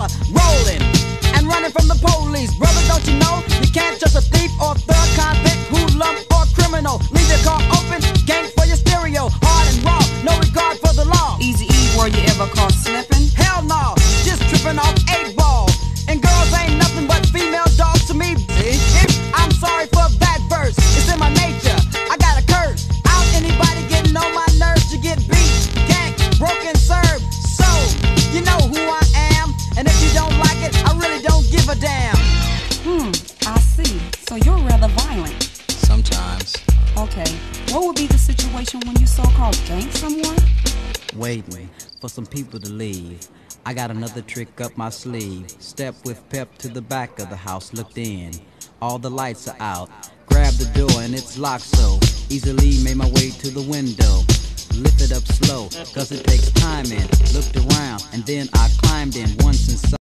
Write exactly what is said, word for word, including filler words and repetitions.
uh, rolling and running from the police. Brother, don't you know you can't trust a thief or thug, convict, hoodlum or criminal. Leave your car open, gang for your stereo, hard and raw, no regard for the law. Easy E, were you ever caught slipping? Hell no, just tripping off eight ball. And girls ain't nothing but female dogs to me. If I'm sorry for that verse, it's in my nature. I got a curse. Out anybody getting on my nerves to get beat, ganked, broken, served. So you know who I am, and if you don't like it, I really don't give a damn. Hmm, I see. So you're rather violent. Sometimes. Okay, what would be the situation when you so-called gank someone? Waiting for some people to leave. I got another trick up my sleeve. Step with pep to the back of the house, looked in. All the lights are out. Grabbed the door and it's locked, so easily made my way to the window. Lifted up slow, cause it takes time in. Looked around and then I climbed in once inside.